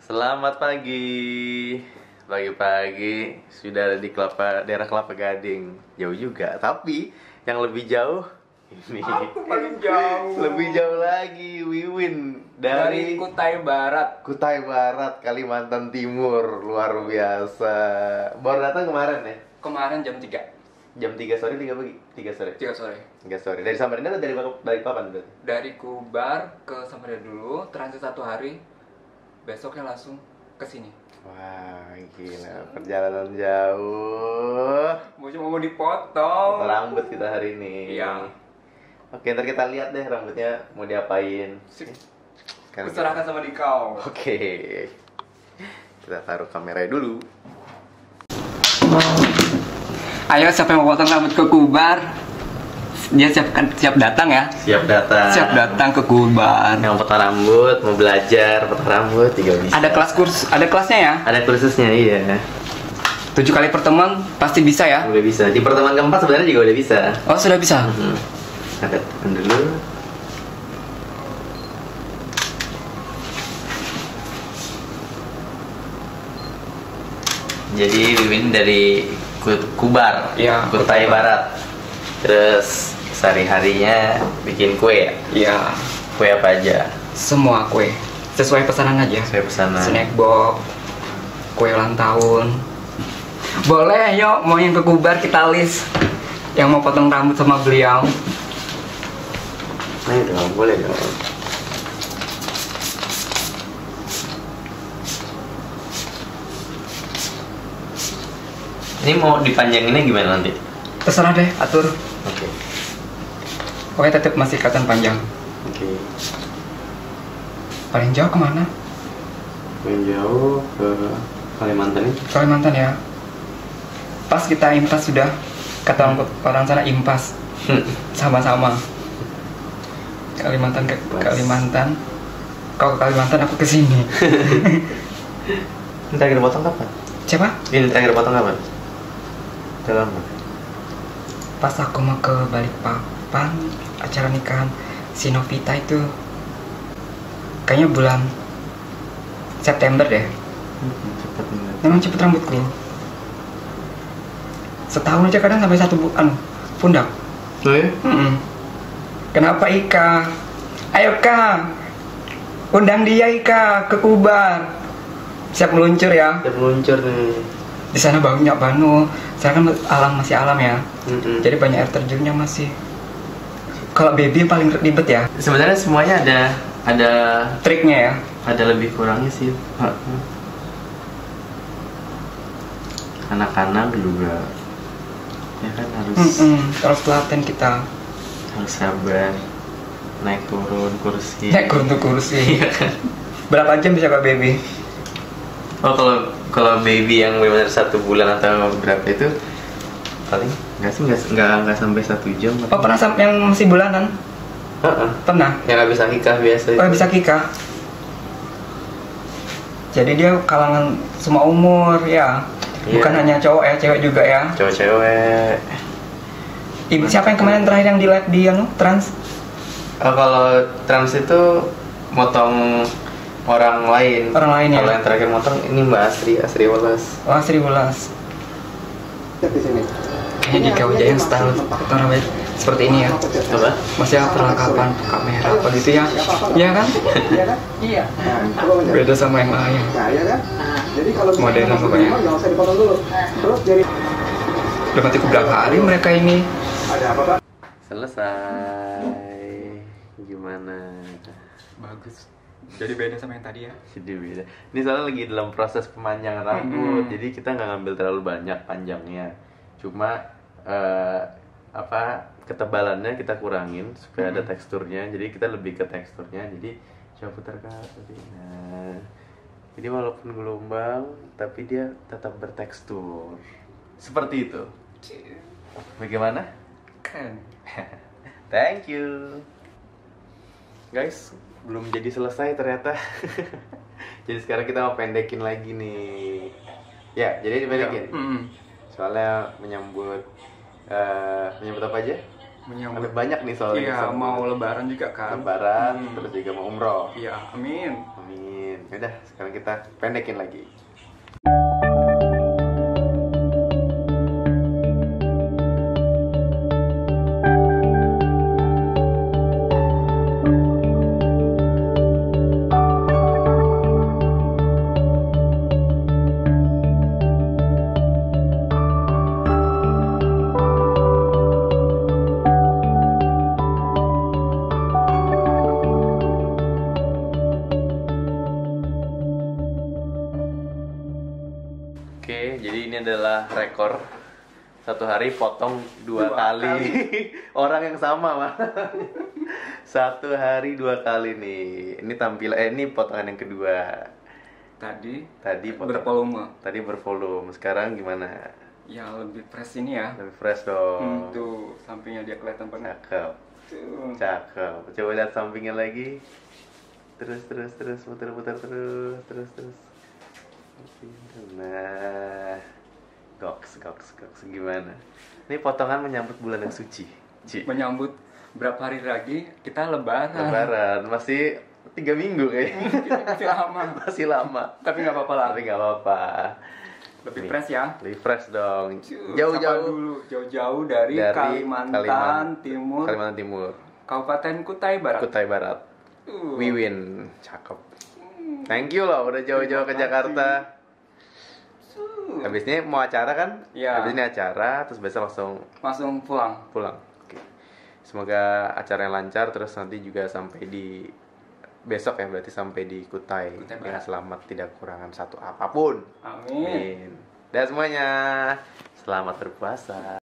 Selamat pagi. Pagi-pagi sudah ada di daerah Kelapa Gading. Jauh juga, tapi yang lebih jauh ini. Aku paling jauh. Lebih jauh lagi, Wiwin dari Kutai Barat. Kutai Barat, Kalimantan Timur. Luar biasa. Baru datang kemarin ya? Kemarin jam 3. Jam 3 sore, 3 pagi? 3 sore? 3 sore. 3 sore. Dari Samarinda atau dari Balikpapan berarti? Dari Kubar ke Samarinda dulu, transit 1 hari. Besoknya langsung ke sini. Wah, gila. Perjalanan jauh. Mau dipotong. Potong rambut kita hari ini. Iya. Oke, ntar kita lihat deh rambutnya mau diapain. Sip. Kan Kuserahkan sama dikau. Oke. Kita taruh kamera dulu. Ayo siapa yang mau potong rambut ke Kubar? Dia siap datang ya. Siap datang. Siap datang ke Kubar. Yang potong rambut, mau belajar potong rambut juga bisa. Ada kelasnya ya? Ada kursusnya, iya. 7 kali pertemuan pasti bisa ya? Udah bisa. Di pertemuan keempat sebenarnya juga udah bisa. Oh, sudah bisa. Kita tekan dulu. Jadi Wiwin dari Kubar, Iya, Kutai Barat. Terus sehari-harinya bikin kue ya? Iya. Kue apa aja? Semua kue. Sesuai pesanan aja. Saya pesanan. Snack box, kue ulang tahun. Boleh, yuk mau yang ke Kubar kita list. Yang mau potong rambut sama beliau. Nah itu nggak boleh dong. Ini mau dipanjanginnya gimana nanti? Terserah deh, atur. Oke. Oke, tetap masih ikatan panjang. Oke. Paling jauh kemana? Paling jauh ke Kalimantan ini. Kalimantan ya. Pas kita impas sudah. Kata orang sana impas. Sama-sama. Kalimantan ke Pas. Kalimantan. Kau ke Kalimantan, aku ke sini. Ini terakhir potong kapan? Siapa? Ini terakhir potong kapan? Udah lama. Pas aku mau ke Balikpapan, acara nikahan si Novita itu kayaknya bulan September deh. Cepet nih. Memang cepet rambutku. Setahun aja kadang sampai 1 bulan pundak. Oh ya? Kenapa Ika? Ayo Kak, undang dia Ika ke Kubar. Siap meluncur ya. Udah meluncur nih. Di sana banyak Banu. Sana kan masih alam ya. Jadi banyak air terjunnya masih. Kalau baby yang paling ribet ya. Sebenarnya semuanya ada Triknya ya. ada lebih kurangnya sih. Anak-anak juga ya kan Harus telaten kita. harus sabar naik turun kursi. Naik untuk kursi. Iya kan? Berapa jam bisa Kak baby? Oh kalau baby yang benar 1 bulan atau berapa itu paling nggak sampai 1 jam. Oh pernah yang masih bulanan? Pernah? Yang nggak bisa nikah biasa. Oh bisa Kika. Jadi dia kalangan semua umur ya. Iya. Bukan hanya cowok ya, cewek juga ya. Cewek-cewek. Ibu siapa yang kemarin terakhir yang di live di trans? Kalau trans itu motong orang lain. Orang lain ya. Kalau yang terakhir motong ini Mbak Asri Welas. Wah, Sri Wulas. Kayaknya di Kawijaya yang style potong rambut seperti ini ya. Apa? Masih ada perlengkapan kamera apa gitu ya. Iya kan? Iya. Beda sama yang lain. Nah, iya kan? Jadi kalau Modern pokoknya. nggak usah dipotong dulu. Terus dari Udah mati berapa hari mereka ini? ada apa Pak? Selesai. Gimana? Bagus. Jadi beda sama yang tadi ya. Jadi beda. Ini soalnya lagi dalam proses pemanjangan rambut, jadi kita nggak ngambil terlalu banyak panjangnya. Cuma ketebalannya kita kurangin supaya ada teksturnya. Jadi kita lebih ke teksturnya. Jadi coba putar Kak tadi. Nah, jadi walaupun gelombang, tapi dia tetap bertekstur. Seperti itu. Bagaimana? Keren. Thank you. Guys, belum jadi selesai ternyata. Jadi sekarang kita mau pendekin lagi nih. Ya, jadi dipendekin. Soalnya menyambut apa aja? Ada banyak nih soalnya. Iya, mau lebaran juga kan. Lebaran, terus juga mau umroh. Iya, amin. Amin. Udah, sekarang kita pendekin lagi. Oke, jadi ini adalah rekor satu hari potong dua kali. Orang yang sama, Mas. Satu hari 2 kali nih. Ini ini potongan yang kedua. Tadi bervolume. Tadi bervolume. Sekarang gimana? Ya lebih fresh ini ya. Lebih fresh dong. Tuh sampingnya dia kelihatan banget. Cakep. Cakep. Coba lihat sampingnya lagi. Terus putar terus. Nah, goks gimana? Ini potongan menyambut bulan yang suci. Menyambut berapa hari lagi kita Lebaran masih 3 minggu kayaknya. Masih lama. Tapi nggak apa-apa lah. Lebih fresh ya. Lebih fresh dong. Jauh-jauh dari Kalimantan Timur. Kabupaten Kutai Barat. Wiwin, cakep. Thank you loh udah jauh-jauh ke Jakarta. Habisnya mau acara kan? Iya. Habis ini acara, terus besok langsung pulang. Oke. Semoga acaranya lancar, terus nanti juga sampai di besok ya, berarti sampai di Kutai dengan selamat, tidak kekurangan satu apapun. Amin. Dan semuanya selamat berpuasa.